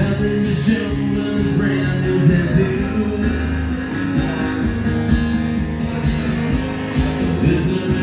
Nothing to show but a brand new tattoo. This is